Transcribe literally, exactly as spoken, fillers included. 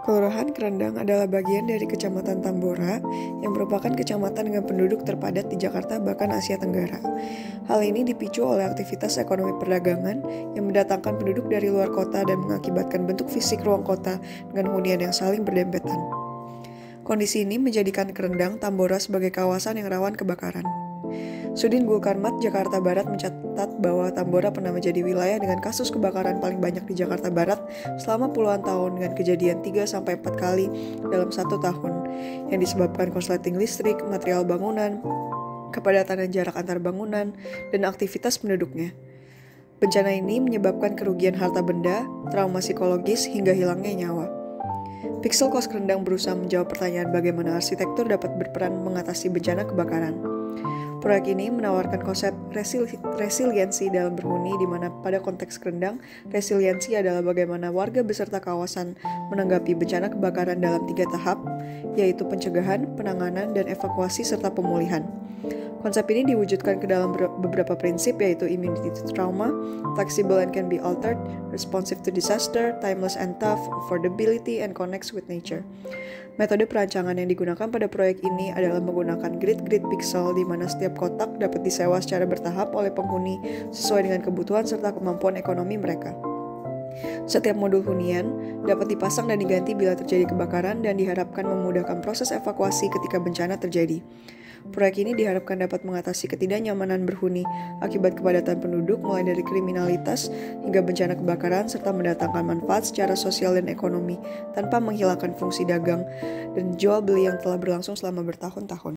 Kelurahan Krendang adalah bagian dari Kecamatan Tambora yang merupakan kecamatan dengan penduduk terpadat di Jakarta bahkan Asia Tenggara. Hal ini dipicu oleh aktivitas ekonomi perdagangan yang mendatangkan penduduk dari luar kota dan mengakibatkan bentuk fisik ruang kota dengan hunian yang saling berdempetan. Kondisi ini menjadikan Krendang Tambora sebagai kawasan yang rawan kebakaran. Sudin Gulkarmat Jakarta Barat mencatat bahwa Tambora pernah menjadi wilayah dengan kasus kebakaran paling banyak di Jakarta Barat selama puluhan tahun dengan kejadian tiga sampai empat kali dalam satu tahun yang disebabkan korsleting listrik, material bangunan, kepadatan dan jarak antar bangunan, dan aktivitas penduduknya. Bencana ini menyebabkan kerugian harta benda, trauma psikologis, hingga hilangnya nyawa. Pixel Kos Krendang berusaha menjawab pertanyaan bagaimana arsitektur dapat berperan mengatasi bencana kebakaran. Proyek ini menawarkan konsep resili- resiliensi dalam berhuni, di mana pada konteks Krendang, resiliensi adalah bagaimana warga beserta kawasan menanggapi bencana kebakaran dalam tiga tahap, yaitu pencegahan, penanganan, dan evakuasi serta pemulihan. Konsep ini diwujudkan ke dalam beberapa prinsip, yaitu immunity to trauma, flexible and can be altered, responsive to disaster, timeless and tough, affordability, and connects with nature. Metode perancangan yang digunakan pada proyek ini adalah menggunakan grid-grid pixel, di mana setiap kotak dapat disewa secara bertahap oleh penghuni sesuai dengan kebutuhan serta kemampuan ekonomi mereka. Setiap modul hunian dapat dipasang dan diganti bila terjadi kebakaran dan diharapkan memudahkan proses evakuasi ketika bencana terjadi. Proyek ini diharapkan dapat mengatasi ketidaknyamanan berhuni akibat kepadatan penduduk mulai dari kriminalitas hingga bencana kebakaran serta mendatangkan manfaat secara sosial dan ekonomi tanpa menghilangkan fungsi dagang dan jual beli yang telah berlangsung selama bertahun-tahun.